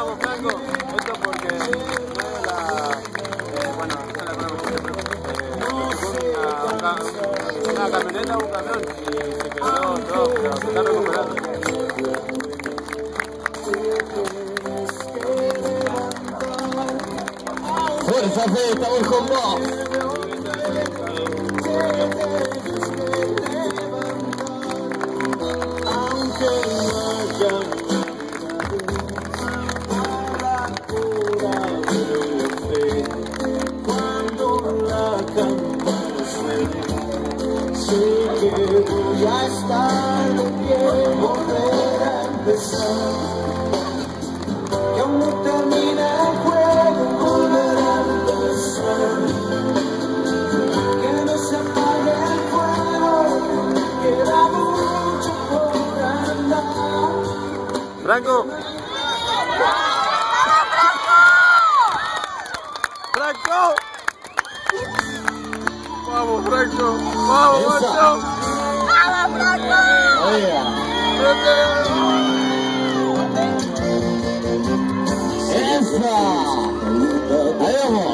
Vamos, Franco. Esto porque bueno, esta la una camioneta o un camión y se quebró todo, pero se está recuperando. Fuerza Fe, estamos con vos. Ya está de pie, volver a empezar. Que aún no termina el juego, volver a empezar. Que no se apague el fuego, queda mucho por andar. Franco. Franco. Vamos, Franco. Vamos, Franco. ¡Esa! ¡Ahí vamos!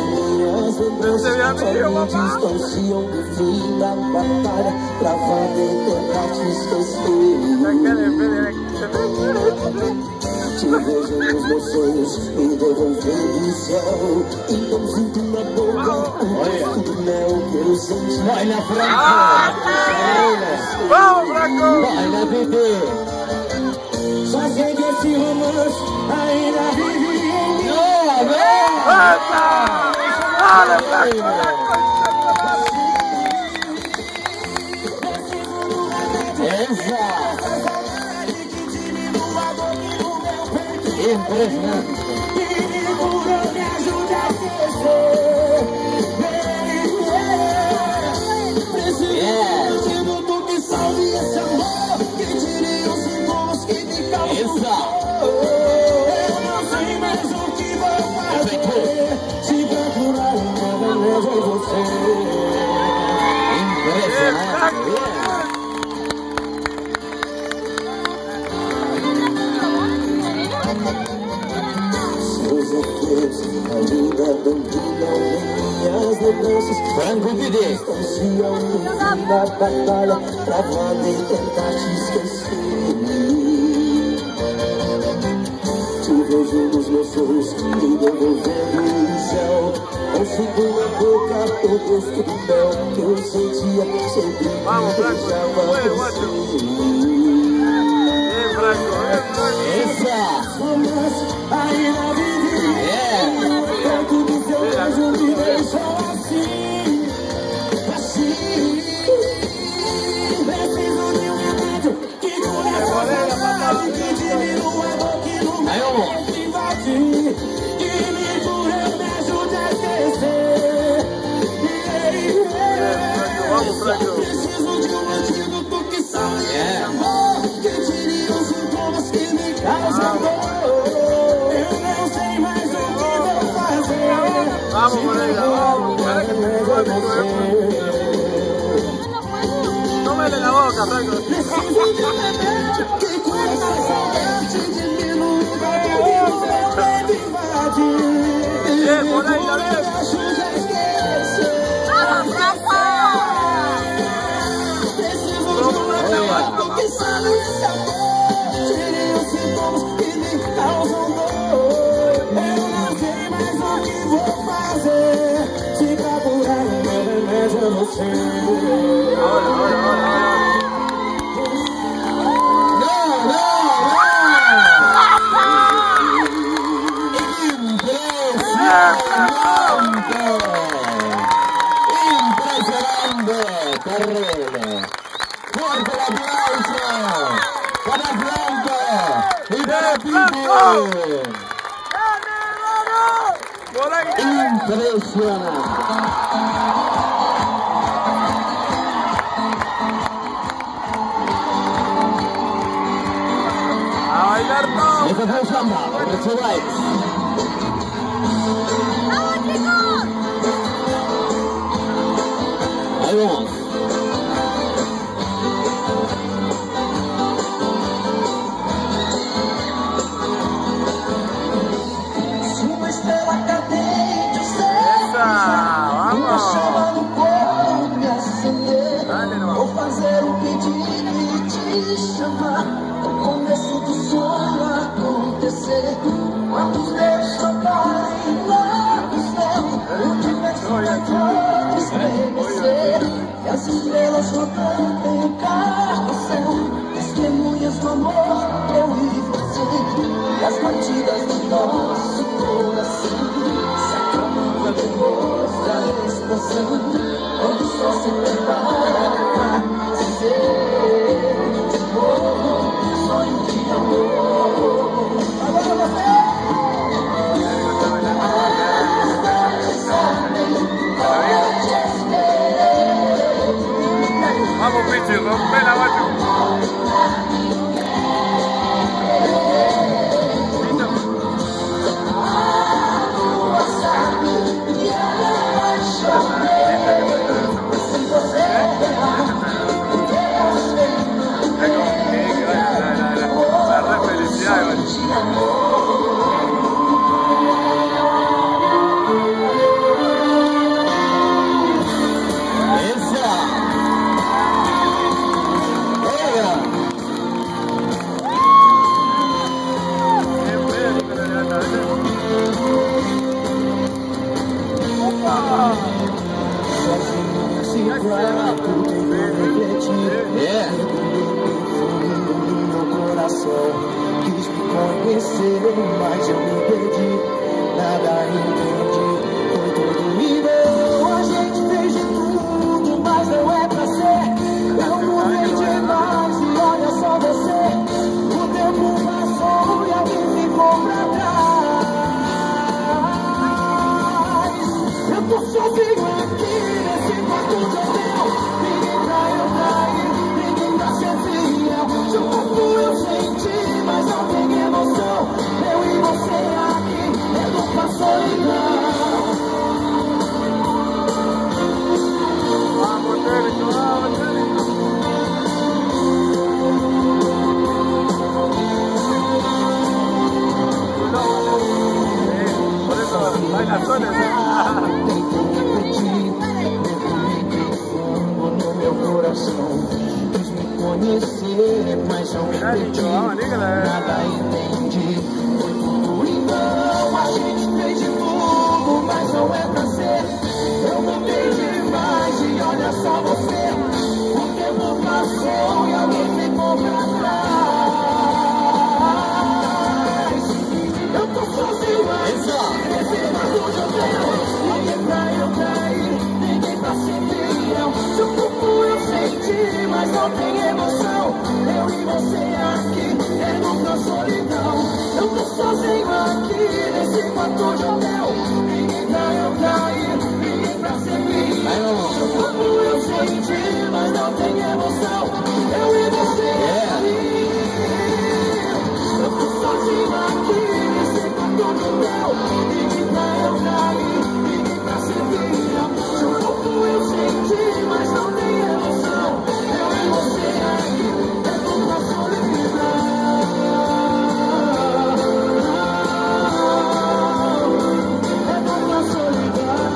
Te vejo nos meus sonhos, me devolvendo o céu. Então sinto na boca um gosto do mel que eu senti. Vai na Franco! Vamos, Franco! Vai na Bebê! Só sei que esse romance ainda vive em mim. Eita! Olha, Franco! Essa! Impressionante! Me ajuda a esquecer. Preciso do que salve esse amor, que tire os sintomas que me causam. Eu não sei mais o que vou fazer. Se procurar uma beleza em você. Impressionante! Franco Pide. Na batalha, travada em tentar te esquecer. Te vejo nos meus sonhos, me devolvendo o céu. Consigo na boca o gosto do mel que eu sentia sempre. Vamos, Franco. Essa! Romance ainda vive. Tanto do seu beijo me deixou assim. Preciso de um remédio que cure essa saudade, que diminua a dor que no meu peito invade, que me cure, me ajude a esquecer. Vamos, Franco! Preciso de um antídoto que salve esse amor, que tire os sintomas que me causam dor. Eu não sei mais o que vou fazer. Vamos, Moreira, vamos! Tómale la boca, Franco! Preciso de um remédio que cure essa saudade, diminua o dor que no meu peito invade. Moreira, Me ajude a esquecer. Preciso de um remédio que sane esse amor, tire os sintomas que me causam dor. Eu não sei mais o que vou fazer. Se procurar um remédio é você. Impressionante carrera. Fuerte el aplauso para Franco y para Pipe. Impresionante. ¡A bailar todo! Esta fue Samba, Reservais. Ahí vamos. nosso coração se acalma depois da explosão, onde o sol se prepara pra nascer. Oh, sonho de amor. Agora você! Vamos, Pichi, rompe la macho. Quis me conhecer, mas eu me perdi, nada entendi, foi tudo em vão. A gente fez de tudo, mas não é pra ser. Eu mudei demais e olha só você. O tempo passou e alguém ficou pra trás. Eu tô sozinho aqui nesse quarto de hotel. Ninguém pra eu trair, ninguém pra ser fiel. Seu corpo eu senti, mas não tem emoção. Eu e você aqui, é dupla solidão. Vamos, Térico, vamos, Térico. Por eso baila sola, no meu coração. Quis me conhecer, mas não entendi, nada entendi, foi tudo em vão. A gente fez de tudo, mas não é pra ser. Eu mudei demais e olha só você. O tempo passou e alguém ficou pra trás. Eu tô sozinho aqui nesse quarto de hotel. Ninguém pra eu cair, ninguém pra ser fiel. Seu corpo eu senti, mas não tem emoção. Eu e você aqui, é dupla solidão. Eu tô sozinho aqui nesse quarto de hotel. Ninguém pra eu cair, ninguém pra ser fiel. Seu corpo eu senti, mas não tem emoção. Eu e você aqui. Eu tô sozinho aqui nesse quarto de hotel. Ninguém pra eu cair, ninguém pra ser fiel. Seu corpo eu senti, mas não tem emoção. Eu e você aqui, é dupla solidão. É dupla solidão.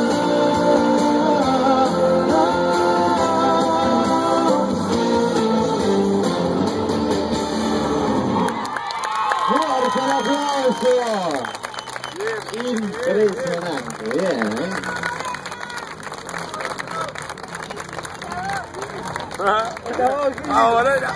Fuerte el aplauso. Impresionante, bien, ¿eh? Ahora ya.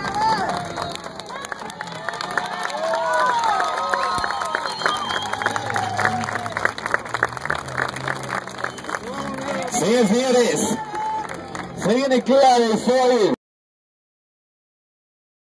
Sí, señores, se viene clave, soy